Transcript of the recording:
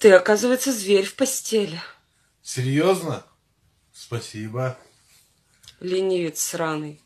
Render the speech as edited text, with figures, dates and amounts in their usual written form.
ты, оказывается, зверь в постели. Серьезно? Спасибо. Ленивец сраный.